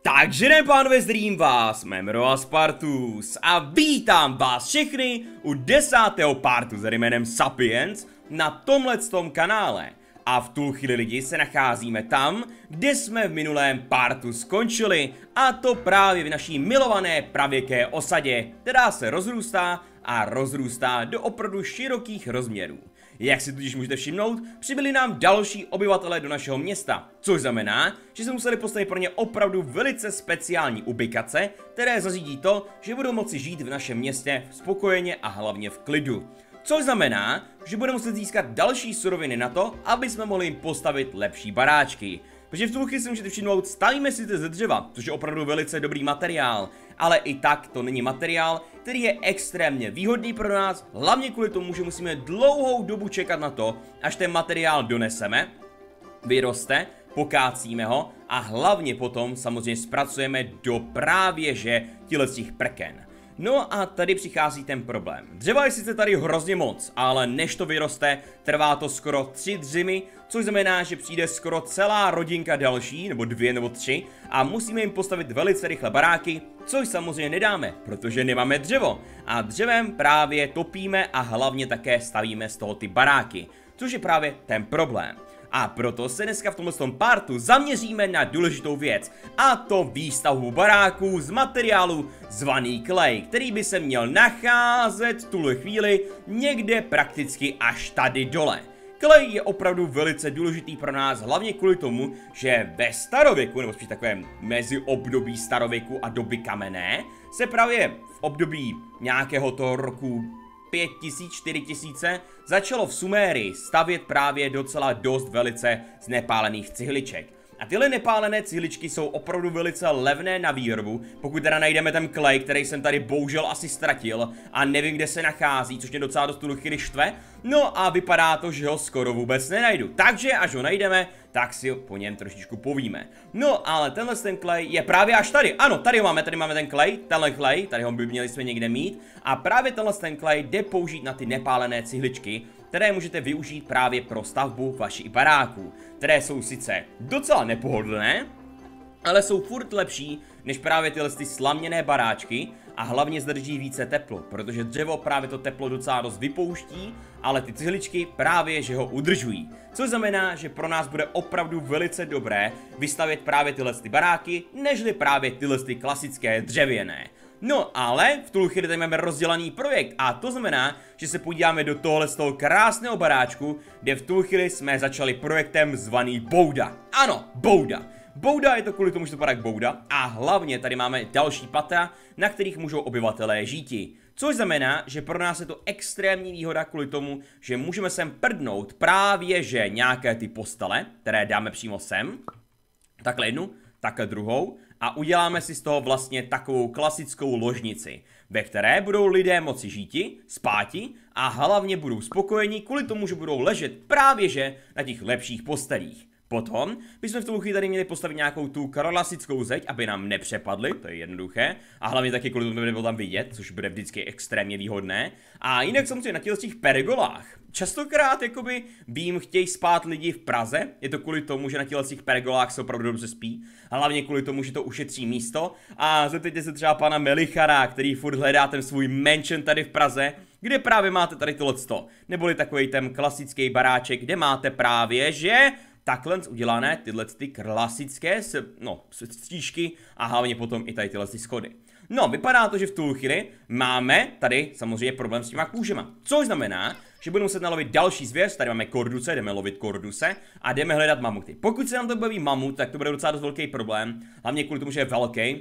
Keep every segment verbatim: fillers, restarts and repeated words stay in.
Takže ne, pánové, zdravím vás, jmenuji Roa Spartus a vítám vás všechny u desátého partu s jménem Sapiens na tomhletom kanále. A v tu chvíli lidi se nacházíme tam, kde jsme v minulém partu skončili, a to právě v naší milované pravěké osadě, která se rozrůstá a rozrůstá do opravdu širokých rozměrů. Jak si tudíž můžete všimnout, přibyli nám další obyvatelé do našeho města, což znamená, že jsme museli postavit pro ně opravdu velice speciální ubikace, které zařídí to, že budou moci žít v našem městě spokojeně a hlavně v klidu. Což znamená, že budeme muset získat další suroviny na to, aby jsme mohli jim postavit lepší baráčky. Protože v tu chvíli si můžete všimnout, stavíme si to ze dřeva, což je opravdu velice dobrý materiál, ale i tak to není materiál, který je extrémně výhodný pro nás, hlavně kvůli tomu, že musíme dlouhou dobu čekat na to, až ten materiál doneseme, vyroste, pokácíme ho a hlavně potom samozřejmě zpracujeme do právě že těch prken. No a tady přichází ten problém. Dřeva je sice tady hrozně moc, ale než to vyroste, trvá to skoro tři dřimy, což znamená, že přijde skoro celá rodinka další, nebo dvě nebo tři, a musíme jim postavit velice rychle baráky, což samozřejmě nedáme, protože nemáme dřevo. A dřevem právě topíme a hlavně také stavíme z toho ty baráky, což je právě ten problém. A proto se dneska v tomhle partu zaměříme na důležitou věc, a to výstavbu baráků z materiálu zvaný klej, který by se měl nacházet v tuhle chvíli někde prakticky až tady dole. Klej je opravdu velice důležitý pro nás, hlavně kvůli tomu, že ve starověku, nebo spíš takovém mezi období starověku a doby kamenné, se právě v období nějakého toho roku pět tisíc, čtyři tisíce začalo v Sumérii stavět právě docela dost velice z nepálených cihliček. A tyhle nepálené cihličky jsou opravdu velice levné na výrobu, pokud teda najdeme ten klej, který jsem tady bohužel asi ztratil a nevím, kde se nachází, což mě docela dost tu chvíli štve. No a vypadá to, že ho skoro vůbec nenajdu. Takže až ho najdeme, tak si po něm trošičku povíme. No ale tenhle ten klej je právě až tady. Ano, tady ho máme, tady máme ten klej, tenhle klej, tady ho by měli jsme někde mít. A právě tenhle ten klej jde použít na ty nepálené cihličky, které můžete využít právě pro stavbu vašich baráků, které jsou sice docela nepohodlné, ale jsou furt lepší než právě tyhle ty slaměné baráčky a hlavně zdrží více teplo, protože dřevo právě to teplo docela dost vypouští, ale ty cihličky právě že ho udržují. Což znamená, že pro nás bude opravdu velice dobré vystavět právě tyhle ty baráky, nežli právě tyhle ty klasické dřevěné. No ale v tu chvíli tady máme rozdělaný projekt a to znamená, že se podíváme do tohle z toho krásného baráčku, kde v tu chvíli jsme začali projektem zvaný Bouda. Ano, Bouda. Bouda je to kvůli tomu, že to barák Bouda, a hlavně tady máme další patra, na kterých můžou obyvatelé žíti. Což znamená, že pro nás je to extrémní výhoda kvůli tomu, že můžeme sem prdnout právě že nějaké ty postele, které dáme přímo sem, takhle jednu, takhle druhou, a uděláme si z toho vlastně takovou klasickou ložnici, ve které budou lidé moci žíti, spáti a hlavně budou spokojení kvůli tomu, že budou ležet právě že na těch lepších postelích. Potom bychom v tu chvíli tady měli postavit nějakou tu klasickou zeď, aby nám nepřepadly, to je jednoduché, a hlavně taky kvůli tomu nebylo tam vidět, což bude vždycky extrémně výhodné. A jinak samozřejmě na těch, těch pergolách, častokrát jakoby vím, chtějí spát lidi v Praze, je to kvůli tomu, že na těch, těch pergolách se opravdu dobře spí, a hlavně kvůli tomu, že to ušetří místo. A zeptejte se třeba pana Melichara, který furt hledá ten svůj mansion tady v Praze, kde právě máte tady tohleto, neboli takový ten klasický baráček, kde máte právě že takhle udělané tyhle ty klasické no, stížky a hlavně potom i tady tyhle ty schody. No, vypadá to, že v tu chvíli máme tady samozřejmě problém s těma kůžema. Což znamená, že budeme muset nalovit další zvěř, tady máme korduse, jdeme lovit korduse a jdeme hledat mamuty. Pokud se nám to baví mamut, tak to bude docela dost velký problém, hlavně kvůli tomu, že je velký,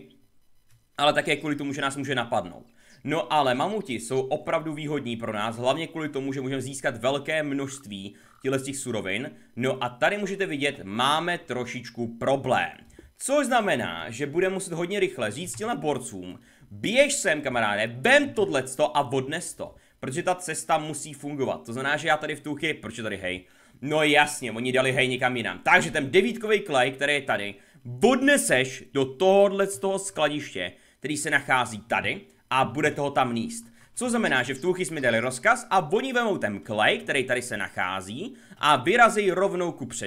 ale také kvůli tomu, že nás může napadnout. No ale mamuti jsou opravdu výhodní pro nás, hlavně kvůli tomu, že můžeme získat velké množství těch surovin. No a tady můžete vidět, máme trošičku problém. Což znamená, že budeme muset hodně rychle říct těm borcům, běž sem kamaráde, vem tohleto a odnes to, protože ta cesta musí fungovat. To znamená, že já tady v tu chvíli, proč je tady hej? No jasně, oni dali hej někam jinam. Takže ten devítkový klej, který je tady, odneseš do tohohle z toho skladiště, který se nachází tady, a bude toho tam níst. Co znamená, že v tu chvíli jsme dali rozkaz a oni vemou ten klej, který tady se nachází, a vyrazí rovnou kupředu.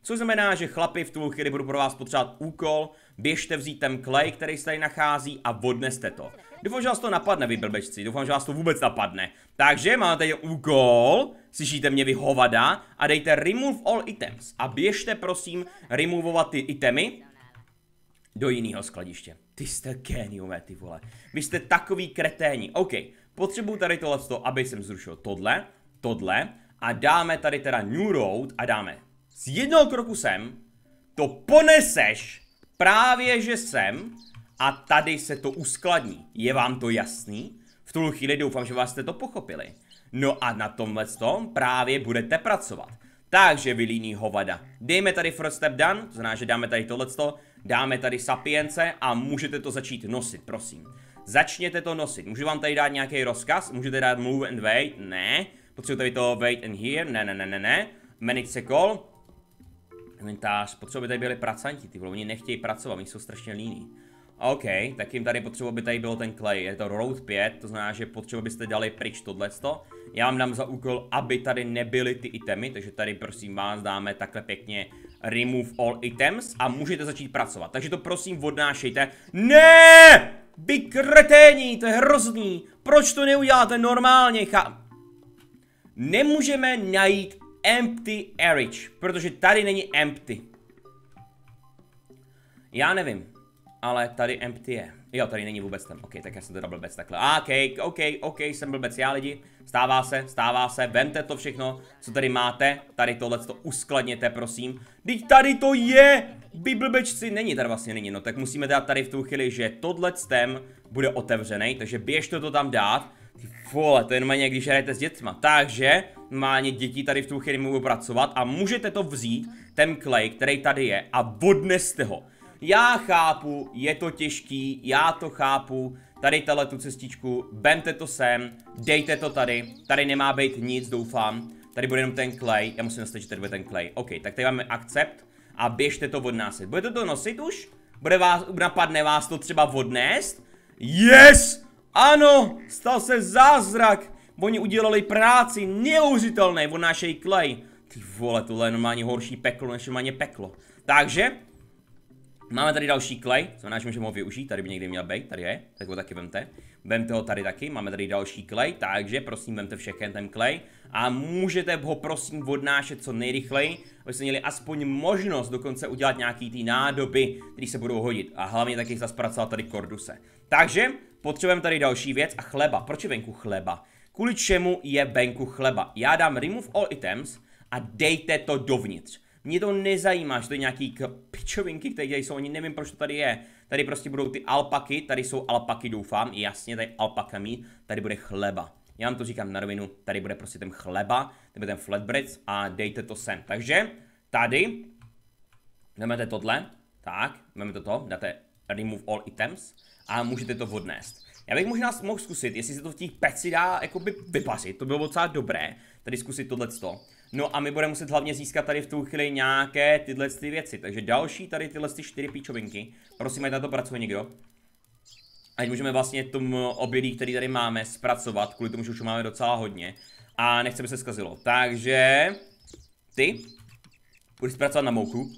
Což znamená, že chlapi v tu chvíli budu pro vás potřebovat úkol, běžte vzít ten klej, který se tady nachází a odneste to. Doufám, že vás to napadne, vy blbečci, doufám, že vás to vůbec napadne. Takže máme tady úkol, slyšíte mě vy hovada, a dejte remove all items. A běžte prosím removovat ty itemy do jiného skladiště. Ty jste géniové, ty vole. Vy jste takový kreténi. OK, potřebuju tady tohleto, aby jsem zrušil tohle, tohle a dáme tady teda new road a dáme z jednoho kroku sem, to poneseš právě že sem a tady se to uskladní. Je vám to jasný? V tu chvíli doufám, že vás jste to pochopili. No a na tomhle tom právě budete pracovat. Takže vy líný hovada, dejme tady first step done, to znamená, že dáme tady tohleto, dáme tady sapience a můžete to začít nosit, prosím. Začněte to nosit, můžu vám tady dát nějaký rozkaz, můžete dát move and wait, ne. Potřebuji tady to wait and here, ne, ne, ne, ne, ne. Manage call. Inventář, potřebuji, aby tady byli pracanti, ty vole, oni nechtějí pracovat, oni jsou strašně líní. OK, tak jim tady potřebuji, aby tady byl ten clay, je to road pět, to znamená, že potřebuji, abyste dali pryč tohleto. Já vám dám za úkol, aby tady nebyly ty itemy, takže tady prosím vás dáme takhle pěkně remove all items a můžete začít pracovat. Takže to prosím odnášejte. Ne! Vy kreténi, to je hrozný, proč to neuděláte normálně, cha... Nemůžeme najít empty arage, protože tady není empty. Já nevím, ale tady empty je. Jo, tady není vůbec ten. OK, tak já jsem teda blbec takhle. OK, OK, OK, jsem blbec já lidi. Stává se, stává se, vemte to všechno, co tady máte. Tady tohle to uskladněte, prosím. Teď tady to je! Vy blbečci, není, tady vlastně není. No tak musíme dát tady v tu chvíli, že tohle stem bude otevřený, takže běžte to tam dát. Ty vole, to je jenom když hrajete s dětma. Takže normálně děti tady v tu chvíli můžou pracovat a můžete to vzít, ten clay, který tady je, a odneste ho. Já chápu, je to těžký, já to chápu, tady tahle tu cestičku, vemte to sem, dejte to tady, tady nemá být nic, doufám, tady bude jenom ten clay, já musím nastavit, že tady bude ten clay, OK, tak tady máme accept a běžte to odnásit. Budete to nosit už? Bude vás, napadne vás to třeba odnést? Yes! Ano, stal se zázrak, oni udělali práci, neuvěřitelné, odnášejí clay. Ty vole, tohle je normálně horší peklo, než normálně peklo. Takže máme tady další clay, znamená, že můžeme ho využít, tady by někdy měl být, tady je, tak ho taky vemte. Vemte ho tady taky, máme tady další clay, takže prosím vemte všechny ten clay a můžete ho prosím odnášet co nejrychleji, abyste měli aspoň možnost dokonce udělat nějaký ty nádoby, které se budou hodit a hlavně taky zpracovat tady korduse. Takže potřebujeme tady další věc a chleba. Proč je venku chleba? Kvůli čemu je venku chleba? Já dám remove all items a dejte to dovnitř. Mě to nezajímá, že to je nějaký pičovinky, které tady jsou, ani nevím, proč to tady je. Tady prostě budou ty alpaky, tady jsou alpaky, doufám, jasně, tady alpaka mít, tady bude chleba. Já vám to říkám na rovinu, tady bude prostě ten chleba, tady bude ten flatbread a dejte to sem. Takže tady, jdeme tohle, tak, jdeme to, dáte remove all items a můžete to odnést. Já bych možná mohl zkusit, jestli se to v těch peci dá jakoby vypařit, to bylo docela dobré, tady zkusit tohleto. No a my budeme muset hlavně získat tady v tu chvíli nějaké tyhle ty věci, takže další tady tyhle ty čtyři píčovinky, prosím, ať na to pracuje někdo. Ať můžeme vlastně tomu obědí, který tady máme, zpracovat, kvůli tomu, že už máme docela hodně a nechceme se zkazilo. Takže ty budeš zpracovat na mouku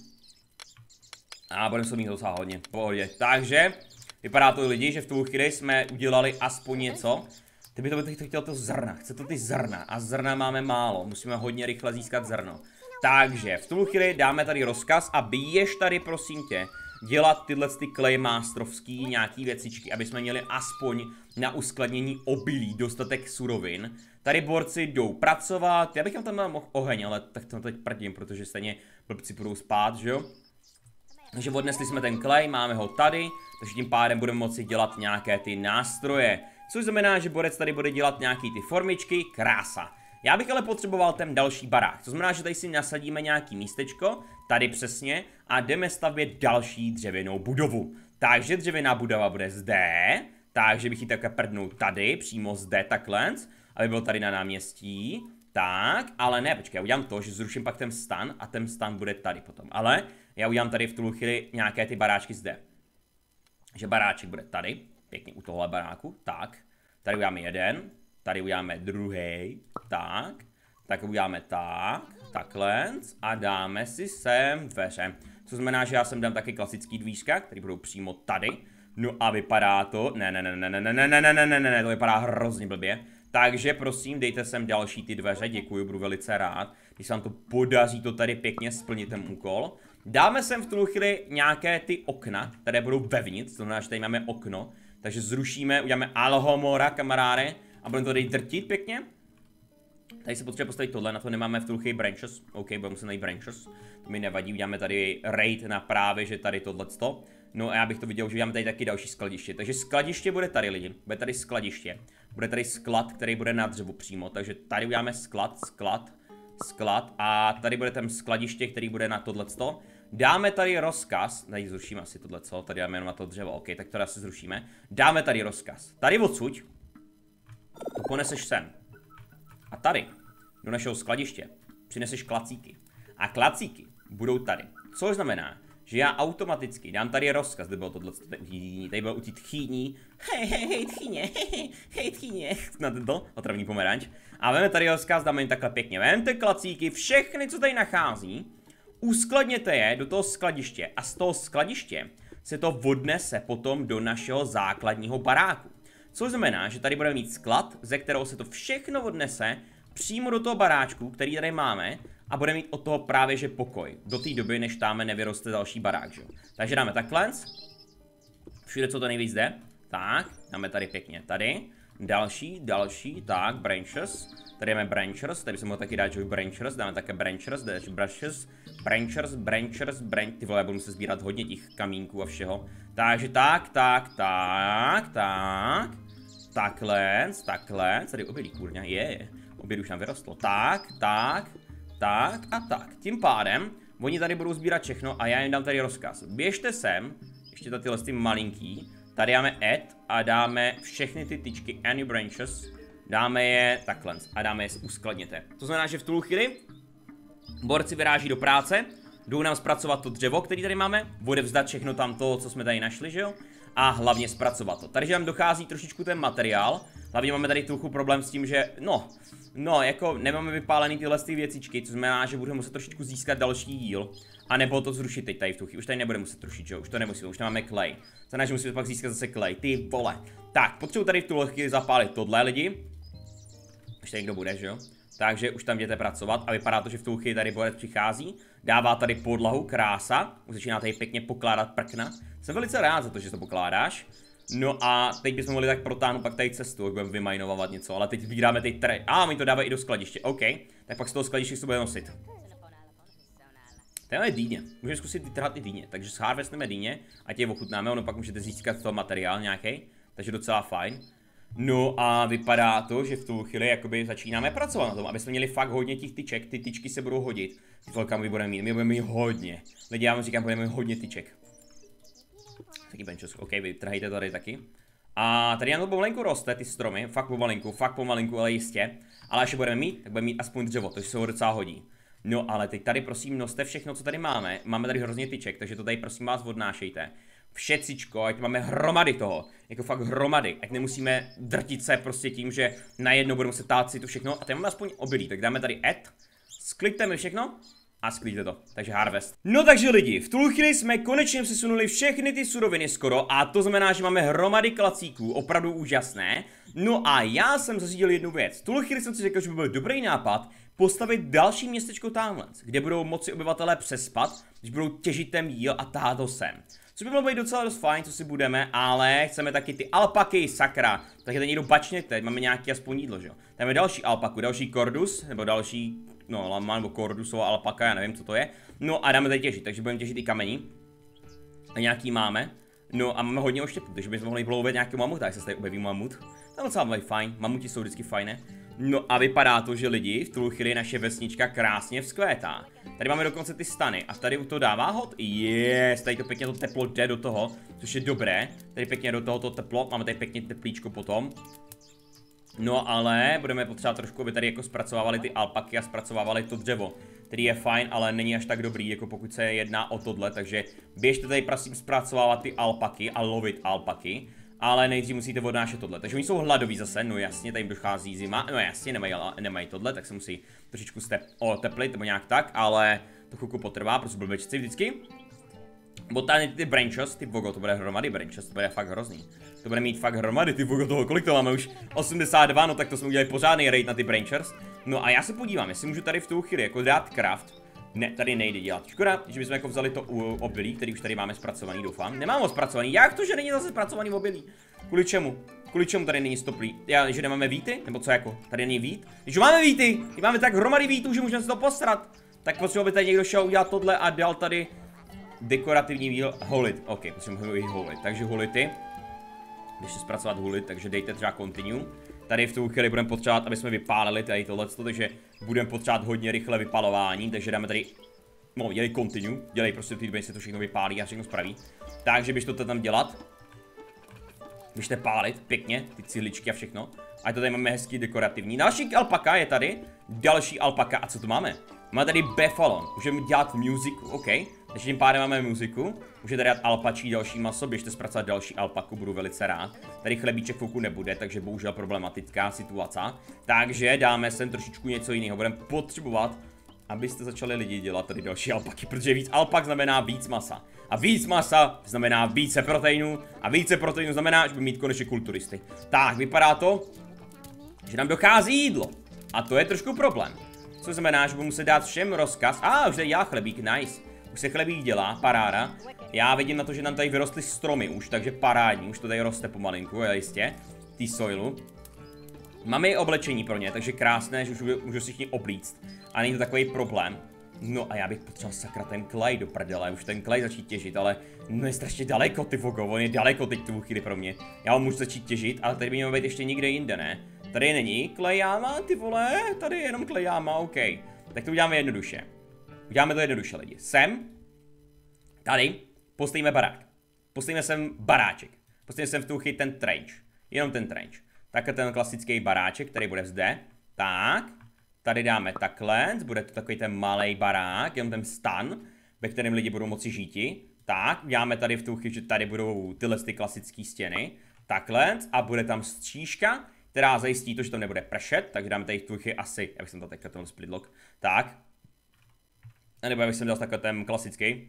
a budeme se mít docela hodně, pohodě. Takže vypadá to lidi, že v tu chvíli jsme udělali aspoň něco. Ty by to, by to chtěl to zrna, chce to ty zrna a zrna máme málo, musíme hodně rychle získat zrno. Takže v tu chvíli dáme tady rozkaz a běž tady prosím tě dělat tyhle ty claymasterovský nějaký věcičky, aby jsme měli aspoň na uskladnění obilí dostatek surovin. Tady borci jdou pracovat, já bych tam tam mohl oheň, ale tak to teď prdím, protože stejně blbci budou spát, že jo? Takže odnesli jsme ten clay, máme ho tady, takže tím pádem budeme moci dělat nějaké ty nástroje. Což znamená, že borec tady bude dělat nějaký ty formičky, krása. Já bych ale potřeboval ten další barák, to znamená, že tady si nasadíme nějaký místečko, tady přesně, a jdeme stavět další dřevěnou budovu. Takže dřevěná budova bude zde, takže bych ji takhle prdnul tady, přímo zde takhle, aby byl tady na náměstí. Tak, ale ne, počkej, já udělám to, že zruším pak ten stan a ten stan bude tady potom. Ale já udělám tady v tu chvíli nějaké ty baráčky zde. Že baráček bude tady, pěkně u tohle baráku, tak. Tady uděláme jeden, tady uděláme druhý, tak. Tak uděláme tak, takhle a dáme si sem dveře. Co znamená, že já sem dám taky klasický dvířka, které budou přímo tady. No a vypadá to, ne, ne, ne, ne, ne, ne, ne, ne, ne, ne, ne, to vypadá hrozně blbě. Takže prosím, dejte sem další ty dveře, děkuji, budu velice rád. Když se vám to podaří to tady pěkně splnit ten úkol. Dáme sem v tu chvíli nějaké ty okna, které budou vevnitř, to znamená, že tady máme okno. Takže zrušíme, uděláme alhomora, kamaráde, a budeme to tady drtit pěkně. Tady se potřebuje postavit tohle, na to nemáme v tu chvíli branches. OK, budeme muset najít branches. To mi nevadí, uděláme tady raid na právě, že tady tohleto. No a já bych to viděl, že uděláme tady taky další skladiště. Takže skladiště bude tady, lidi. Bude tady skladiště. Bude tady sklad, který bude na dřevu přímo. Takže tady uděláme sklad, sklad, sklad. A tady bude tam skladiště, který bude na tohleto. Dáme tady rozkaz. Tady zrušíme asi tohleto. Tady dáme jenom na to dřevo. OK, tak to asi zrušíme. Dáme tady rozkaz. Tady odsud to poneseš sem. A tady, do našeho skladiště, přineseš klacíky. A klacíky budou tady. Což znamená, že já automaticky dám tady rozkaz, kde bylo tohle, tady bylo u té tchýní. Hej, hej, hej, tchýně, hej, hej, tchýně. Na tento otravný pomeranč. A veme tady rozkaz, dáme jim takhle pěkně. Vemte klacíky, všechny, co tady nachází, uskladněte je do toho skladiště. A z toho skladiště se to odnese potom do našeho základního baráku. Což znamená, že tady budeme mít sklad, ze kterého se to všechno odnese přímo do toho baráčku, který tady máme, a budeme mít od toho právě že pokoj. Do té doby, než tam nevyroste další barák, že jo. Takže dáme takhle. Všude, co to nejvíc jde. Tak, dáme tady pěkně tady. Další, další, tak, branches. Tady máme branchers, tady bychom mohli taky dát, že branchers, dáme také branchers, dáme branchers, branchers, branchers, branch, ty vole, budu se sbírat hodně těch kamínků a všeho. Takže tak, tak, tak, tak, takhle, takhle, tady obědí, kurňa, je, oběd už nám vyrostlo, tak, tak, tak a tak. Tím pádem, oni tady budou sbírat všechno a já jim dám tady rozkaz. Běžte sem, ještě tady tyhle ty malinký, tady dáme add a dáme všechny ty tyčky, any branches, dáme je takhle a dáme je uskladněte. To znamená, že v tu chvíli borci vyráží do práce, jdou nám zpracovat to dřevo, který tady máme, odevzdat všechno tam to, co jsme tady našli, že jo? A hlavně zpracovat to. Tady že nám dochází trošičku ten materiál, hlavně máme tady trochu problém s tím, že no, no, jako nemáme vypálený tyhle ty věcičky, co znamená, že budeme muset trošičku získat další díl, a nebo to zrušit teď tady v tu chvíli. Už tady nebudeme muset rušit, že jo? Už to nemusíme, už nemáme clay. Znamená, že musíme pak získat zase clay, ty vole. Tak, potřebuji tady v tuhle chvíli zapálit tohle, lidi. Ještě někdo bude, že jo? Takže už tam jdete pracovat a vypadá to, že v tu chvíli tady borec přichází, dává tady podlahu, krása, už začíná tady pěkně pokládat prkna. Jsem velice rád za to, že to pokládáš. No a teď bychom mohli tak protáhnout pak tady cestu, jak budeme vymajnovat něco, ale teď sbíráme ty tre... A, my to dávají i do skladiště, OK. Tak pak z toho skladiště se bude nosit. Tady máme dýně, můžeme zkusit trhat i dýně, takže zharvestneme dýně a tě je ochutnáme, ono pak můžete získat z toho materiál nějaký, takže docela fajn. No a vypadá to, že v tu chvíli jakoby začínáme pracovat na tom, aby jsme měli fakt hodně těch tyček, ty tyčky se budou hodit. Velká my budeme mít, my budeme mít hodně. Lidi, já vám říkám, budeme mít hodně tyček. Taky benches, OK, vy trhejte tady taky. A tady nám to pomalinku roste, ty stromy, fakt pomalinku, fakt pomalinku, ale jistě. Ale až je budeme mít, tak budeme mít aspoň dřevo, to se ho docela hodí. No ale teď tady prosím noste všechno, co tady máme. Máme tady hrozně tyček, takže to tady prosím vás odnášejte. Všecičko, ať máme hromady toho, jako fakt hromady, ať nemusíme drtit se prostě tím, že najednou budeme se tát si to všechno. A tady máme aspoň obilí, tak dáme tady add, sklikte mi všechno a sklíte to, takže harvest. No takže lidi, v tu chvíli jsme konečně přesunuli všechny ty suroviny skoro a to znamená, že máme hromady klacíků, opravdu úžasné. No a já jsem zařídil jednu věc, v tu chvíli jsem si řekl, že by byl dobrý nápad postavit další městečko tamhle, kde budou moci obyvatelé přespat, když budou těžit ten jíl a tahat ho sem. Co by bylo být docela dost fajn, co si budeme, ale chceme taky ty alpaky, sakra. Tak je to někdo bačněte, máme nějaký aspoň jídlo, že jo. Tam je další alpaku, další kordus, nebo další, no lama nebo kordusová alpaka, já nevím, co to je. No a dáme tady těžit, takže budeme těžit i kamení. A nějaký máme. No a máme hodně oštěpů, takže bychom mohli vlouvet nějaký mamut, tak se tady objeví mamut. Tam docela bude fajn, mamuti jsou vždycky fajné. No a vypadá to, že lidi, v tu chvíli naše vesnička krásně vzkvétá. Tady máme dokonce ty stany a tady u toho dává hod. Yes, tady to pěkně to teplo jde do toho, což je dobré. Tady pěkně do tohoto teplo, máme tady pěkně teplíčko potom. No ale budeme potřebovat trošku, aby tady jako zpracovávali ty alpaky a zpracovávali to dřevo, který je fajn, ale není až tak dobrý, jako pokud se jedná o tohle, takže běžte tady prosím zpracovávat ty alpaky a lovit alpaky. ale nejdřív musíte odnášet tohle. Takže oni jsou hladoví zase, no jasně, tady jim dochází zima, no jasně, nemají, nemají tohle, tak se musí trošičku step oteplit, nebo nějak tak, ale to chvilku potrvá, prostě blbečci vždycky. Botání ty branches, ty vogo, to bude hromady branches, to bude fakt hrozný. To bude mít fakt hromady, ty vogo toho, kolik to máme už? osmdesát dva, no tak to jsme udělali pořádný raid na ty branches. No a já se podívám, jestli můžu tady v tu chvíli jako dát craft. Ne, tady nejde dělat. Škoda, že bychom jako vzali to obilí, který už tady máme zpracovaný, doufám. Nemám ho zpracovaný, jak to, že není zase zpracovaný obilí? Kvůli čemu? Kvůli čemu tady není stoplý? Já, že nemáme víty? Nebo co jako? Tady není vít? Když máme víty, když máme tak hromady vítů, že můžeme si to posrat. Tak potřebuji, aby tady někdo šel udělat tohle a dal tady dekorativní výl, holit. OK, potřebujeme i holit, takže holity. Když se zpracovat hulit, takže dejte třeba continue. Tady v tu chvíli budeme potřebovat, aby jsme vypálili tady tohleto, takže budeme potřebovat hodně rychle vypalování, takže dáme tady, no dělej continue, dělej prostě ty dvě se to všechno vypálí a všechno spraví. Takže běž to tam dělat. Běžte pálit, pěkně, ty cihličky a všechno. A to tady máme hezký dekorativní. Další alpaka je tady, další alpaka, a co tu máme? Máme tady Buffalo, můžeme dělat muziku, OK. Takže tím pádem máme muziku, můžete dát alpačí další maso, běžte zpracovat další alpaku, budu velice rád. Tady chlebíček chvilku nebude, takže bohužel problematická situace. Takže dáme sem trošičku něco jiného, budeme potřebovat, abyste začali lidi dělat tady další alpaky, protože víc alpak znamená víc masa. A víc masa znamená více proteinů, a více proteinů znamená, že budeme mít konečně kulturisty. Tak, vypadá to, že nám dochází jídlo. A to je trošku problém. Co znamená, že budu muset dát všem rozkaz. A ah, už tady dělá chlebík, nice. Už se chlebík dělá, paráda. Já vidím na to, že nám tady vyrostly stromy už, takže parádní, už to tady roste pomalinku, jistě. Tý soilu. Máme i oblečení pro ně, takže krásné, že už můžu si všichni oblíct. A není to takový problém. No a já bych potřeboval sakra ten klej do prdele, už ten klej začít těžit, ale no je strašně daleko, ty vogo, on je daleko teď tu chvíli pro mě. Já ho můžu začít těžit, ale tady by měl být ještě někde jinde, ne? Tady není klejáma, ty vole, tady je jenom klejáma, OK. Tak to uděláme jednoduše. Uděláme to jednoduše, lidi. Sem, tady, postavíme barák. Postavíme sem baráček. Postavíme sem v tu chvíli ten trench. Jenom ten trench. Takhle ten klasický baráček, který bude zde. Tak. Tady dáme takhle, bude to takový ten malý barák, jenom ten stan, ve kterém lidi budou moci žíti. Tak, děláme tady v tu chvíli, že tady budou tyhle ty klasické stěny. Takhle, a bude tam střížka, která zajistí to, že tam nebude pršet, takže dáme tady v tu chvíli asi, já bych jsem to teďka ten split lock. Tak. A nebo já bych jsem dal takhle ten klasický.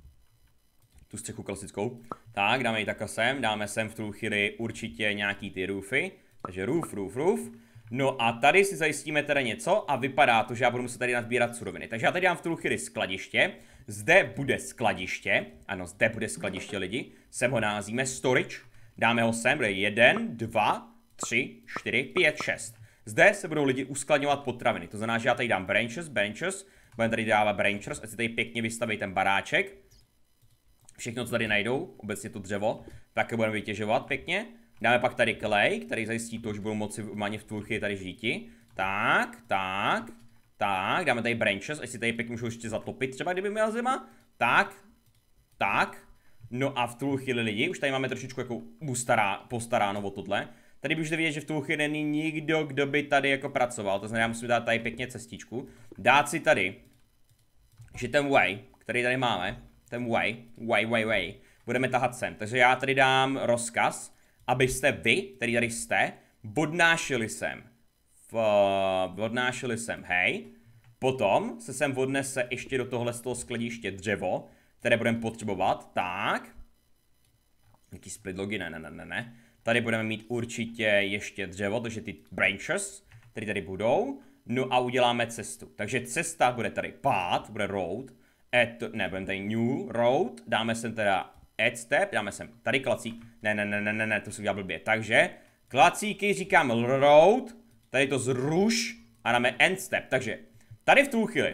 Tu střechu klasickou. Tak, dáme ji takhle sem, dáme sem v tu chvíli určitě nějaký ty roofy. Takže roof, roof, roof. No a tady si zajistíme teda něco a vypadá to, že já budu muset tady nazbírat suroviny. Takže já tady dám v tu chvíli skladiště. Zde bude skladiště. Ano, zde bude skladiště, lidi. Sem ho názvíme storage. Dáme ho sem, bude jeden, dva, tři, čtyři, pět, šest. Zde se budou lidi uskladňovat potraviny. To znamená, že já tady dám branches, branches. Budeme tady dávat branches, ať si tady pěkně vystaví ten baráček. Všechno, co tady najdou, obecně to dřevo, tak budeme vytěžovat pěkně. Dáme pak tady klej, který zajistí to, že budou moci mani v tu chvíli tady žíti. Tak, tak, tak, dáme tady branches, ať si tady pěkně můžou ještě zatopit, třeba kdyby měla zima. Tak, tak. No a v tu chvíli lidi, už tady máme trošičku jako ustará, postaráno o tohle. Tady můžete vidět, že v tu chvíli není nikdo, kdo by tady jako pracoval, to znamená, já musím dát tady pěkně cestičku. Dát si tady, že ten way, který tady máme, ten way, way, way, way, budeme tahat sem. Takže já tady dám rozkaz, abyste vy, který tady jste, odnášeli sem. V, odnášeli sem, hej. Potom se sem odnese ještě do tohle z toho skladiště dřevo, které budeme potřebovat. Tak. Jaký split logy, ne, ne, ne, ne, ne. Tady budeme mít určitě ještě dřevo, takže ty branches, které tady budou. No a uděláme cestu. Takže cesta bude tady path, bude road. Add, ne, budeme tady new road. Dáme sem teda add step, dáme sem tady klacík. Ne, ne, ne, ne, ne, ne, to se udělá blbě. Takže klacíky říkám road, tady to zruš a dáme end step. Takže tady v tu chvíli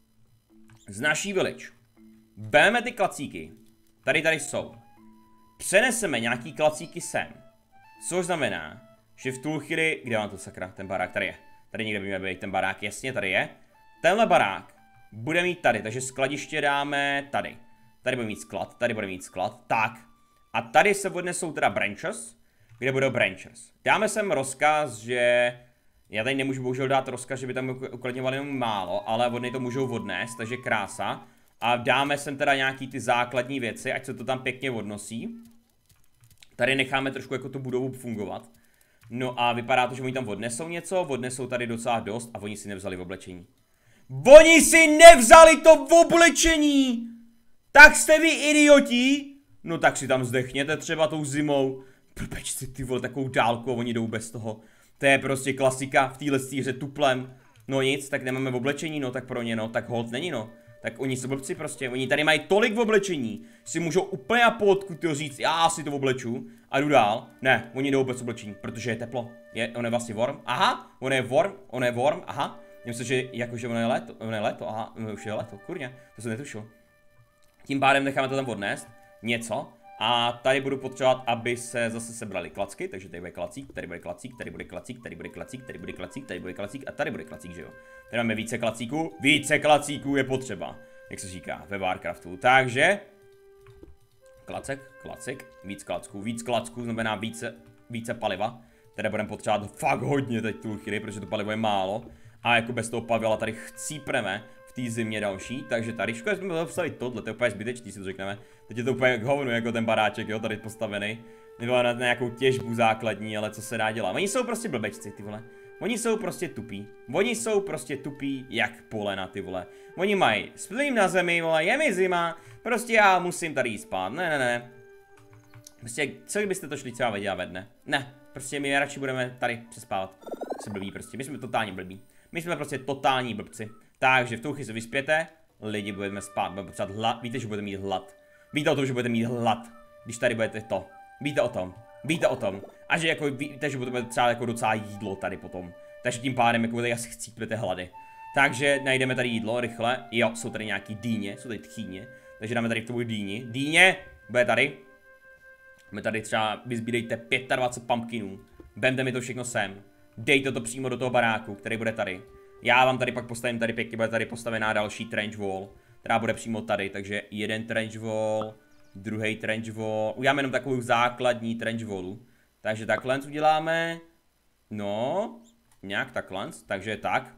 z naší village bereme ty klacíky, tady tady jsou. Přeneseme nějaký klacíky sem. Což znamená, že v tu chvíli, kde mám to sakra, ten barák, tady je. Tady někde by měl být ten barák, jasně, tady je. Tenhle barák bude mít tady, takže skladiště dáme tady. Tady bude mít sklad, tady bude mít sklad, tak. A tady se odnesou teda branches, kde budou branches. Dáme sem rozkaz, že... Já tady nemůžu bohužel dát rozkaz, že by tam ukladňovali jenom málo, ale oni to můžou odnést, takže krása. A dáme sem teda nějaký ty základní věci, ať se to tam pěkně odnosí. Tady necháme trošku jako tu budovu fungovat. No a vypadá to, že oni tam odnesou něco, odnesou tady docela dost a oni si nevzali v oblečení. Oni si nevzali to v oblečení! Tak jste vy idioti? No tak si tam zdechněte třeba tou zimou. Proč si ty vole takovou dálku a oni jdou bez toho. To je prostě klasika v téhle hře tuplem. No nic, tak nemáme v oblečení, no tak pro ně no, tak hold není no. Tak oni jsou blbci prostě, oni tady mají tolik v oblečení, si můžou úplně na pohodku tyho říct, já si to obleču a jdu dál. Ne, oni jdou bez oblečení, protože je teplo. Je, on je vlastně warm, aha, on je warm, on je warm, aha. Myslím, že jakože on je léto, on je léto, aha, už je léto, kurně, to jsem netušil. Tím pádem necháme to tam odnést, něco. A tady budu potřebovat, aby se zase sebrali klacky, takže tady bude klacík, tady bude klacík, tady bude klacík, tady bude klacík, tady bude klacík, tady bude klacík a tady bude klacík, že jo. Tady máme více klacíků, více klacíků je potřeba, jak se říká ve Warcraftu. Takže klacek, klacek, víc klacků, víc klacků znamená více, více paliva. Tady budeme potřebovat fakt hodně teď tu chvíli, protože to palivo je málo. A jako bez toho paliva tady chcípneme v té zimě další, takže tady škoda jsme mohli postavit tohle, to je úplně zbytečný, si to řekneme. Teď je to úplně k hovnu, jako ten baráček, jo, tady postavený. Nebo na nějakou těžbu základní, ale co se dá dělat. Oni jsou prostě blbečci, ty vole. Oni jsou prostě tupí. Oni jsou prostě tupí jak polena, ty vole. Oni mají splím na zemi, vole, je mi zima, prostě já musím tady jít spát, ne, ne, ne. Prostě, co kdybyste to šli třeba vědět ve dne? Ne, prostě my radši budeme tady přespávat. Se blbí prostě, my jsme totálně blbí. My jsme prostě totální blbci. Takže v tu chvíli se vyspěte, lidi budeme spát, budeme potřebovat hlad, víte, že budete mít hlad. Víte o tom, že budete mít hlad, když tady budete to. Víte o tom, víte o tom. A že jako víte, že budete třeba jako docela jídlo tady potom. Takže tím pádem jako budete asi chcípnete hlady. Takže najdeme tady jídlo rychle. Jo, jsou tady nějaký dýně, jsou tady tchýně. Takže dáme tady k tomu dýni. Dýně, bude tady. My tady třeba vyzbírejte dvacet pět pumpkinů. Vemte mi to všechno sem. Dejte to přímo do toho baráku, který bude tady. Já vám tady pak postavím tady pěkně, bude tady postavená další trench wall, která bude přímo tady, takže jeden trench wall, druhý trench wall, uděláme jenom takovou základní trench wallu. Takže takhle uděláme, no, nějak takhle, takže tak.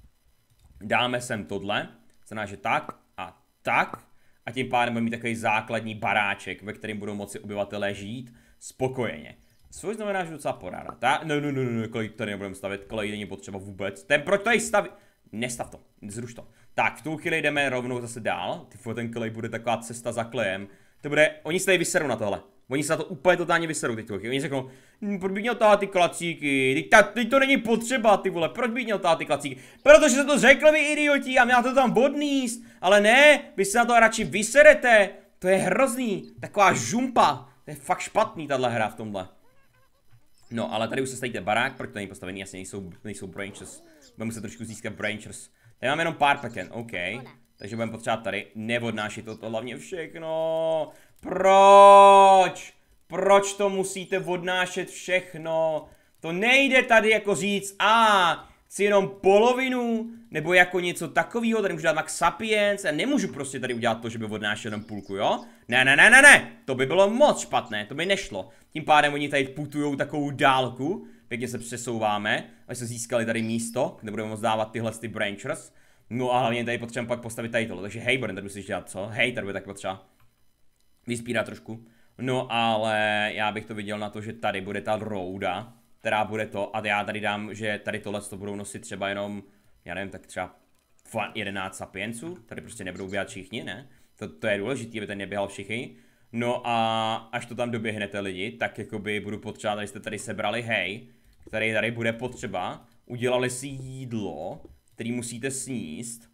Dáme sem tohle, znamená, že tak a tak. A tím pádem budeme mít takový základní baráček, ve kterém budou moci obyvatelé žít spokojeně. Což znamená, že docela poráda. Ta, no, no, no, no, kolik tady nebudeme stavit, kolik není potřeba vůbec. Ten proč tady staví? Nestav to, zruš to. Tak, v tu chvíli jdeme rovnou zase dál. Ty ten klej bude taková cesta za klejem. To bude, oni se tady vyserou na tohle. Oni se na to úplně totálně vyserou teď. Oni řeknou, hm, proč bych měl tahat ty klacíky? Teď, ta, teď to není potřeba, ty vole, proč bych měl tahat ty klacíky? Protože jste to řekli vy idioti a měla to tam odníst. Ale ne, vy se na to radši vyserete. To je hrozný, taková žumpa. To je fakt špatný tahle hra v tomhle. No, ale tady už se stavíte barák, proč to není postavený, jasně nejsou, nejsou branches. Budeme muset trošku získat branches. Tady máme jenom pár peken, OK. Takže budeme potřebovat tady neodnášet toto hlavně všechno. Proč? Proč to musíte odnášet všechno? To nejde tady jako říct, a chci jenom polovinu, nebo jako něco takového, tady můžu dát max sapiens a nemůžu prostě tady udělat to, že by odnášel jenom půlku, jo? Ne, ne, ne, ne, ne, to by bylo moc špatné, to by nešlo. Tím pádem oni tady putujou takovou dálku, pěkně se přesouváme, aby se získali tady místo, kde budeme moct dávat tyhle ty branchers. No a hlavně tady potřebujeme pak postavit tady tohle, takže hej, budeme tady musíš dělat co? Hej, tady bude tak potřeba vyspírat trošku. No ale já bych to viděl na to, že tady bude ta rouda, která bude to, a já tady dám, že tady tohle to budou nosit třeba jenom, já nevím, tak třeba jedenáct sapienců, tady prostě nebudou běhat všichni, ne? To, to je důležité, aby tady neběhal všichni. No a až to tam doběhnete lidi, tak jakoby budu potřebovat, abyste tady sebrali hej, který tady bude potřeba, udělali si jídlo, který musíte sníst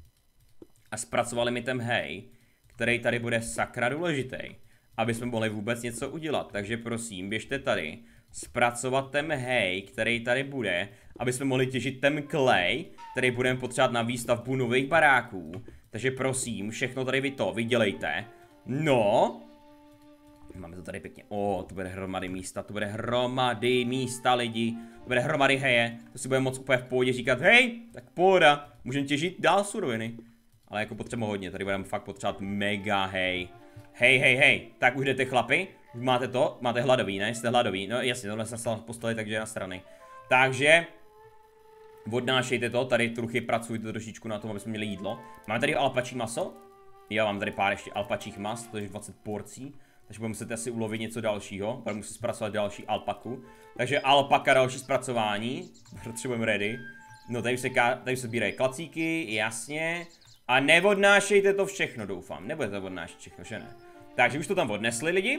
a zpracovali mi ten hej, který tady bude sakra důležitý, aby jsme mohli vůbec něco udělat. Takže prosím, běžte tady, zpracovat ten hej, který tady bude, aby jsme mohli těžit ten klej, který budeme potřebovat na výstavbu nových baráků. Takže prosím, všechno tady vy to vydělejte. No, máme to tady pěkně. O, to bude hromady místa, to bude hromady místa lidi, to bude hromady heje, to si budeme moc úplně v pohodě říkat, hej, tak pohoda, můžeme těžit dál suroviny. Ale jako potřeba hodně, tady budeme fakt potřebovat mega hej. Hej, hej, hej, tak už jdete chlapi, už máte to, máte hladový, ne, jste hladový, no jasně, tohle jsem stal postavit, takže na strany. Takže, odnášejte to, tady truchy pracujte trošičku na tom, aby jsme měli jídlo. Máme tady alpačí maso? Jo, mám tady pár ještě alpačích mas, to je dvacet porcí. takže budeme muset asi ulovit něco dalšího, budeme muset zpracovat další alpaku. Takže alpaka, další zpracování, potřebujeme ready. No tady se, tady se sbírají klacíky, jasně. A neodnášejte to všechno, doufám, nebudete to odnášet všechno, že ne? Takže už to tam odnesli lidi.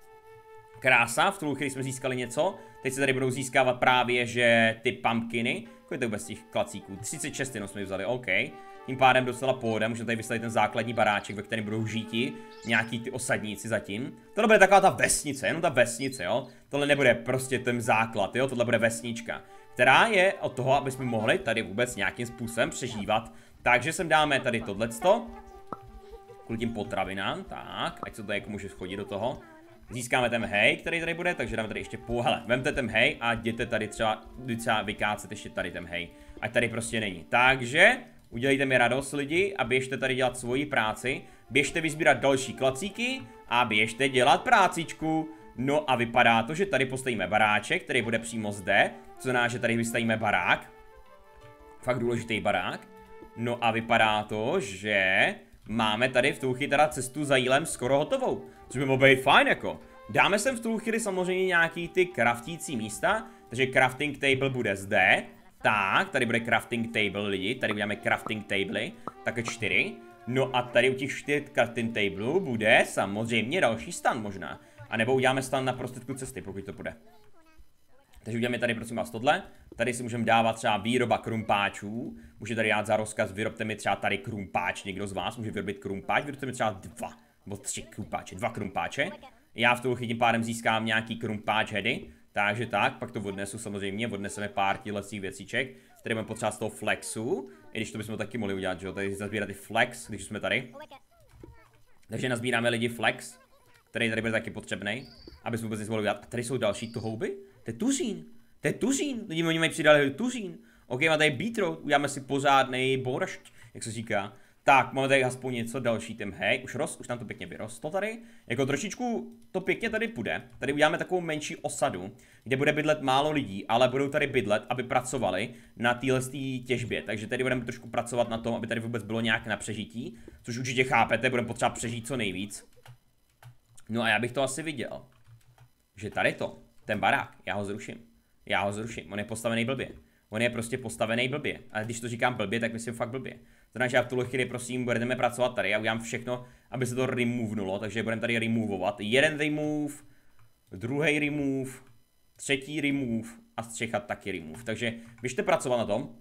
Krása, v tu chvíli jsme získali něco. Teď se tady budou získávat právě, že ty pumpkiny. Kolik to vůbec těch klacíků? třicet šest jenom jsme vzali, OK. Tím pádem docela pohoda, můžeme tady vystavit ten základní baráček, ve kterém budou žíti nějaký ty osadníci zatím. Tohle bude taková ta vesnice, jenom ta vesnice, jo. Tohle nebude prostě ten základ, jo, tohle bude vesnička, která je od toho, aby jsme mohli tady vůbec nějakým způsobem přežívat. Takže sem dáme tady tohleto. Kvůli tím potravinám, tak, ať se to jako může schodit do toho. Získáme ten hej, který tady bude, takže dáme tady ještě půl. Hele, vemte ten hej a jděte tady třeba, třeba vykácet ještě tady ten hej. Ať tady prostě není. Takže udělejte mi radost lidi a běžte tady dělat svoji práci. Běžte vysbírat další klacíky a běžte dělat prácičku. No a vypadá to, že tady postavíme baráček, který bude přímo zde. Co znamená, že tady vystavíme barák. Fakt důležitý barák. No a vypadá to, že máme tady v tu chvíli teda cestu za jílem skoro hotovou. Což by mohlo být fajn jako. Dáme sem v tu chvíli samozřejmě nějaký ty craftící místa. Takže crafting table bude zde. Tak, tady bude crafting table lidi. Tady uděláme crafting table. Také čtyři. No a tady u těch čtyř crafting table bude samozřejmě další stan možná. A nebo uděláme stan na prostředku cesty, pokud to bude. Takže uděláme tady prosím vás tohle. Tady si můžeme dávat třeba výroba krumpáčů. Může tady dát za rozkaz, vyrobte mi třeba tady krumpáč. Někdo z vás může vyrobit krumpáč, vyrobte mi třeba dva. Nebo tři krumpáče, dva krumpáče. Já v tu chvíli tím pádem získám nějaký krumpáč heady. Takže tak, pak to odnesu samozřejmě, odneseme pár těchto věcíček. Tady budeme potřebovat z toho flexu. I když to bychom taky mohli udělat, že jo, tady nazbírat i flex, když jsme tady. Takže nazbíráme lidi flex, který tady bude taky potřebný, aby jsme vůbec něco mohli udělat. A tady jsou další tohouby? To je tuřín, to je tuřín, lidi oni mají přidali tuřín. OK, má tady beetroot, uděláme si pořádnej boršť, jak se říká. Tak, máme tady aspoň něco další, tím hej, už rost, už tam to pěkně vyrostlo tady. Jako trošičku to pěkně tady půjde. Tady uděláme takovou menší osadu, kde bude bydlet málo lidí, ale budou tady bydlet, aby pracovali na téhle těžbě. Takže tady budeme trošku pracovat na tom, aby tady vůbec bylo nějak na přežití, což určitě chápete, budeme potřeba přežít co nejvíc. No a já bych to asi viděl, že tady to, ten barák, já ho zruším. Já ho zruším, on je postavený blbě. On je prostě postavený blbě. A když to říkám blbě, tak myslím fakt blbě. Znamená, že já v tuhle chvíli prosím budeme pracovat tady. Já udělám všechno, aby se to removenulo. Takže budeme tady removovat. Jeden remove, druhý remove, třetí remove a střecha taky remove. Takže běžte pracovat na tom.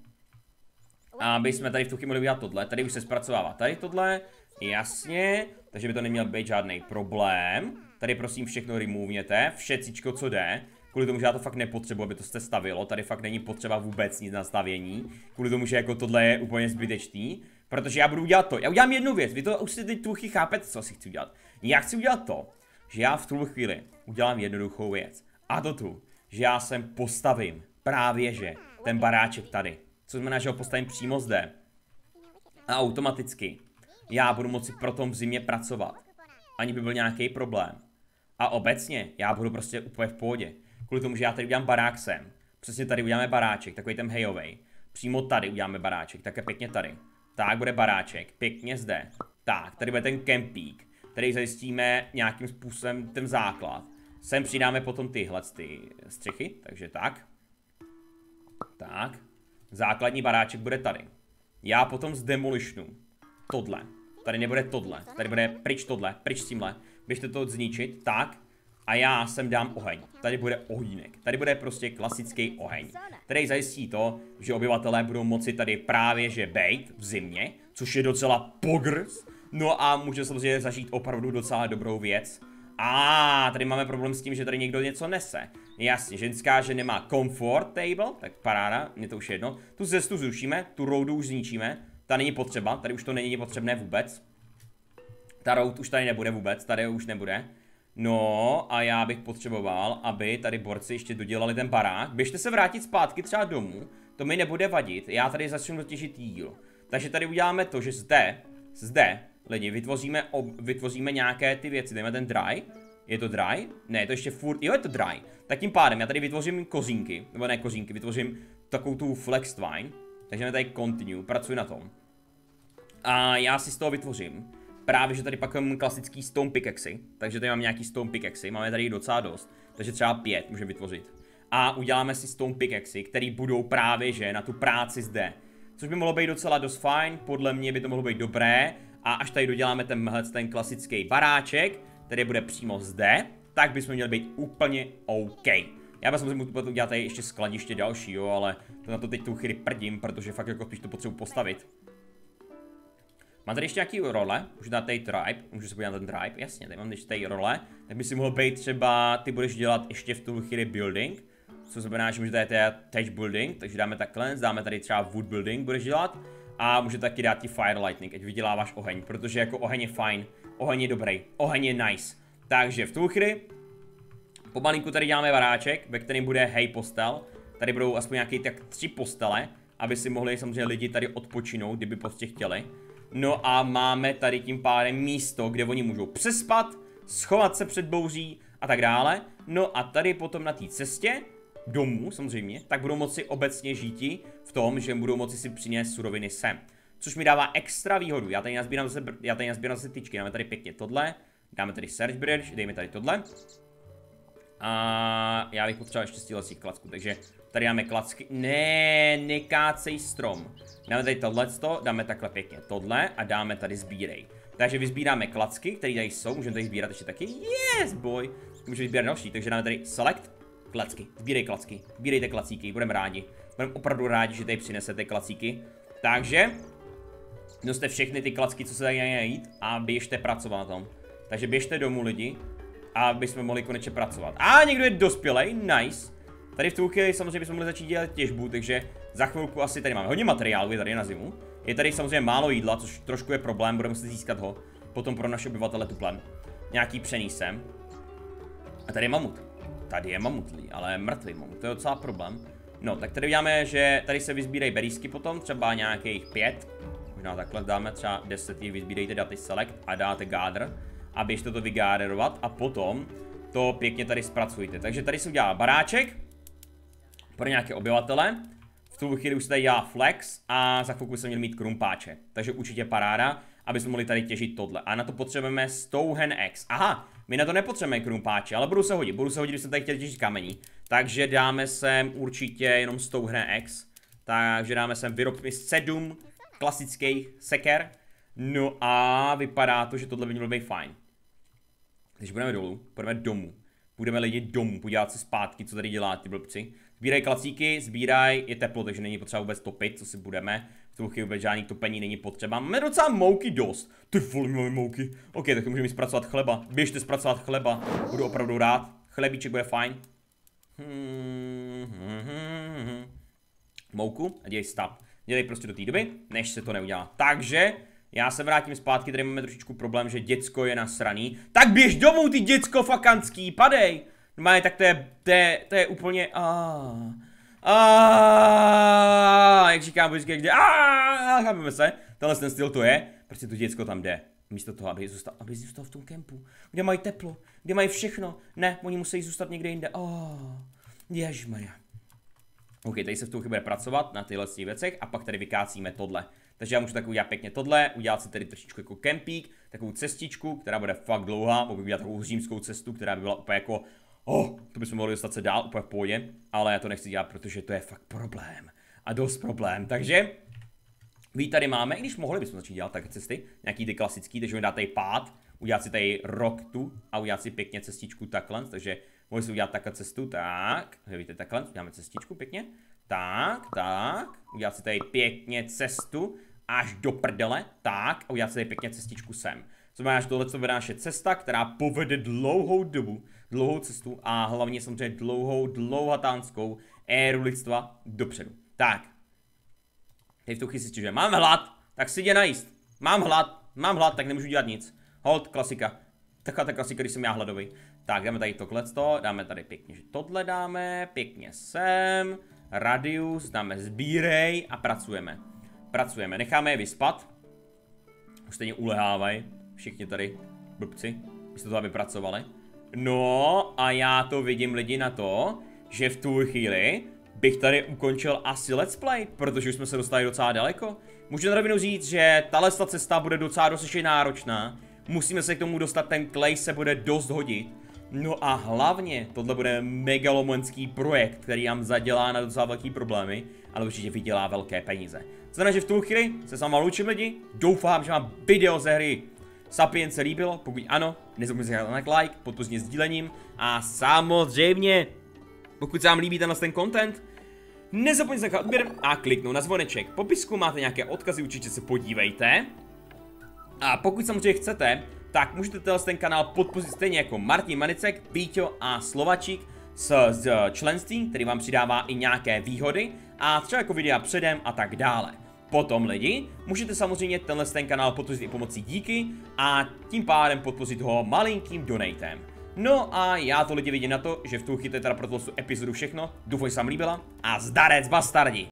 Aby jsme tady v tu chvíli mohli udělat tohle. Tady už se zpracovává tady tohle. Jasně. Takže by to neměl být žádný problém. Tady prosím všechno removněte. Všecičko, co jde. Kvůli tomu, že já to fakt nepotřebuji, aby to jste stavilo. Tady fakt není potřeba vůbec nic na stavění. Kvůli tomu, že jako tohle je úplně zbytečný. Protože já budu dělat to. Já udělám jednu věc. Vy to už si teď tu chvíli chápete, co si chci udělat. Já chci udělat to, že já v tu chvíli udělám jednoduchou věc. A to tu, že já sem postavím právě, že ten baráček tady. Co znamená, že ho postavím přímo zde. A automaticky já budu moci pro tom v zimě pracovat. Ani by byl nějaký problém. A obecně já budu prostě úplně v pohodě. Kvůli tomu, že já tady udělám barák sem. Přesně tady uděláme baráček, takový ten hejovej. Přímo tady uděláme baráček, také pěkně tady. Tak bude baráček, pěkně zde. Tak, tady bude ten kempík. Tady zajistíme nějakým způsobem ten základ. Sem přidáme potom tyhle ty střechy, takže tak. Tak. Základní baráček bude tady. Já potom zdemolishnu tohle. Tady nebude tohle, tady bude pryč tohle, pryč s tímhle. Běžte to zničit, tak. A já sem dám oheň. Tady bude ohýnek. Tady bude prostě klasický oheň. Který zajistí to, že obyvatelé budou moci tady právě že bejt v zimě, což je docela pogrs. No a může samozřejmě zažít opravdu docela dobrou věc. A tady máme problém s tím, že tady někdo něco nese. Jasně, ženská, že nemá comfort table, tak paráda, mě to už je jedno. Tu cestu zrušíme, tu roadu už zničíme. Ta není potřeba, tady už to není potřebné vůbec. Ta road už tady nebude vůbec, tady už nebude. No a já bych potřeboval, aby tady borci ještě dodělali ten barák. Běžte se vrátit zpátky třeba domů, to mi nebude vadit, já tady začnu těžit jídlo. Takže tady uděláme to, že zde, zde, lidi, vytvoříme, ob, vytvoříme nějaké ty věci, dejme ten dry. Je to dry? Ne, je to ještě furt, jo je to dry. Tak tím pádem já tady vytvořím kozínky, nebo ne kozínky, vytvořím takovou tu flex twine. Takže tady continue, pracuji na tom. A já si z toho vytvořím právě, že tady pak mám klasický stone pickaxy, takže tady mám nějaký stone pickaxy, máme tady docela dost, takže třeba pět můžeme vytvořit. A uděláme si stone pickaxy, který budou právě, že na tu práci zde. Což by mohlo být docela dost fajn, podle mě by to mohlo být dobré. A až tady doděláme tenhle ten klasický baráček, který bude přímo zde, tak bychom měli být úplně OK. Já bych samozřejmě potom udělat tady ještě skladiště další, jo, ale to na to teď tu chvíli prdím, protože fakt jako spíš to potřebuji postavit. Mám tady ještě nějaký role, můžu dát tady tribe, můžu se podívat na ten tribe, jasně, tady mám ještě tady role, tak by si mohl být třeba, ty budeš dělat ještě v tu chvíli building, co znamená, že můžete tady touch building, takže dáme takhle, dáme tady třeba wood building, budeš dělat, a může taky dát ti fire lightning, ať vyděláváš oheň, protože jako oheň je fajn, oheň je dobrý, oheň je nice. Takže v tu chvíli, pomalinku tady děláme baráček, ve kterém bude hej postel, tady budou aspoň nějaký tak tři postele, aby si mohli samozřejmě lidi tady odpočinout, kdyby prostě chtěli. No a máme tady tím pádem místo, kde oni můžou přespat, schovat se před bouří a tak dále. No a tady potom na té cestě domů samozřejmě, tak budou moci obecně žíti v tom, že budou moci si přinést suroviny sem. Což mi dává extra výhodu. Já tady nazbírám zase, já tady nazbírám zase tyčky, dáme tady pěkně tohle, dáme tady search bridge, dejme tady tohle. A já bych potřeboval ještě stílesích klacků, takže tady dáme klacky, ne, nekácej strom. Dáme tady tohleto, dáme takhle pěkně tohle a dáme tady sbírej. Takže vyzbíráme klacky, které tady jsou, můžeme tady sbírat ještě taky, yes boy. Můžeme sbírat další, takže dáme tady select, klacky, sbírej klacky, sbírejte klacíky, budeme rádi. Budeme opravdu rádi, že tady přinesete klacíky. Takže, noste všechny ty klacky, co se tady najít a běžte pracovat na tom. Takže běžte domů lidi, aby jsme mohli konečně pracovat. A někdo je dospělej, nice. Tady v tu chvíli samozřejmě bychom mohli začít dělat těžbu, takže za chvilku asi tady máme hodně materiálu, je tady na zimu. Je tady samozřejmě málo jídla, což trošku je problém, budeme muset získat ho. Potom pro naše obyvatele tuplem. Nějaký přenísem. A tady je mamut. Tady je mamut, ale mrtvý mamut, to je docela problém. No, tak tady uděláme, že tady se vyzbírají berýsky potom, třeba nějakých pět. Možná takhle dáme třeba deset, vyzbírejte, dáte select a dáte gather. A běžte to vygáderovat a potom to pěkně tady zpracujte. Takže tady se udělá baráček pro nějaké obyvatele. V tu chvíli už se tady dělá flex a za chvilku jsme měli mít krumpáče. Takže určitě paráda, aby jsme mohli tady těžit tohle. A na to potřebujeme Stone Axe. Aha, my na to nepotřebujeme krumpáče, ale budu se hodit. Budu se hodit, když jsem tady chtěl těžit kamení. Takže dáme sem určitě jenom Stone Axe. Takže dáme sem vyrob mi sedm klasických seker. No a vypadá to, že tohle by mělo být fajn. Když budeme dolů, půjdeme domů. Půjdeme lidi domů, podívat se zpátky, co tady dělá ty blbci. Sbíraj klacíky, sbíraj, je teplo, takže není potřeba vůbec topit, co si budeme. V tu chvíli vůbec žádný topení není potřeba. Máme docela mouky dost. Ty vole, máme mouky. Ok, tak můžeme zpracovat chleba. Běžte zpracovat chleba. Budu opravdu rád. Chlebíček bude fajn. Hmm, hmm, hmm, hmm. Mouku a dělej stop. Dělej prostě do té doby, než se to neudělá. Takže já se vrátím zpátky, tady máme trošičku problém, že děcko je nasraný. Tak běž domů, ty děcko fakanský, padej! Normálně, tak to je, to je, to je úplně, aaa, aaa, jak říkám, vždycky, kde, aaa, chápeme se, tenhle ten styl to je, prostě to děcko tam jde. Místo toho, aby zůstal, aby zůstal v tom kempu, kde mají teplo, kde mají všechno. Ne, oni musí zůstat někde jinde, aaa, ježmarja. OK, tady se v tu chvíli bude pracovat na tyhle věcech a pak tady vykácíme tohle. Takže já můžu tak udělat pěkně tohle, udělat si tady trošičku jako kempík, takovou cestičku, která bude fakt dlouhá, mohu udělat takovou římskou cestu, která by byla úplně jako, oh, to bychom mohli dostat se dál, úplně v pohodě, ale já to nechci dělat, protože to je fakt problém. A dost problém, takže vy tady máme, i když mohli bychom začít dělat také cesty, nějaký ty klasický, takže mi dát tady pád, udělat si tady rock tu a udělat si pěkně cestičku takhle, takže mohli si udělat takhle cestu, tak, víte, takhle, uděláme cestičku pěkně, tak, tak, udělat si tady pěkně cestu až do prdele, tak, a udělat si tady pěkně cestičku sem. To znamená, že tohle bude naše cesta, která povede dlouhou dobu, dlouhou cestu a hlavně samozřejmě dlouhou, dlouhatánskou éru lidstva dopředu. Tak, teď v tu chvíli si stěžuje, mám hlad, tak si jde najíst, mám hlad, mám hlad, tak nemůžu dělat nic. Hold, klasika, taková ta klasika, když jsem já hladový. Tak, dáme tady tohleto, dáme tady pěkně, že tohle dáme, pěkně sem, radius, dáme sbírej a pracujeme. Pracujeme, necháme je vyspat. Už stejně ulehávají, všichni tady blbci, místo toho, aby pracovali. No a já to vidím lidi na to, že v tu chvíli bych tady ukončil asi let's play, protože už jsme se dostali docela daleko. Můžu na rovinu říct, že tahle cesta bude docela dost náročná. Musíme se k tomu dostat, ten klej se bude dost hodit. No a hlavně, tohle bude megalomanský projekt, který nám zadělá na docela velký problémy, ale určitě vydělá velké peníze. Znamená, že v tu chvíli se s vámi loučím lidi, doufám, že vám video ze hry Sapiens se líbilo, pokud ano, nezapomeňte dát like, podpořit sdílením a samozřejmě, pokud se vám líbí tenhle ten content, nezapomeňte nechat odběr a kliknout na zvoneček. V popisku máte nějaké odkazy, určitě se podívejte. A pokud samozřejmě chcete, tak můžete tenhle ten kanál podpořit stejně jako Martin Manicek, Píťo a Slovačík s, s členstvím, který vám přidává i nějaké výhody a třeba jako videa předem a tak dále. Potom lidi, můžete samozřejmě tenhle ten kanál podpořit i pomocí díky a tím pádem podpořit ho malinkým donatem. No a já to lidi vidím na to, že v tu chvíli teda pro tu epizodu všechno, doufám, že se vám líbila a zdarec bastardi!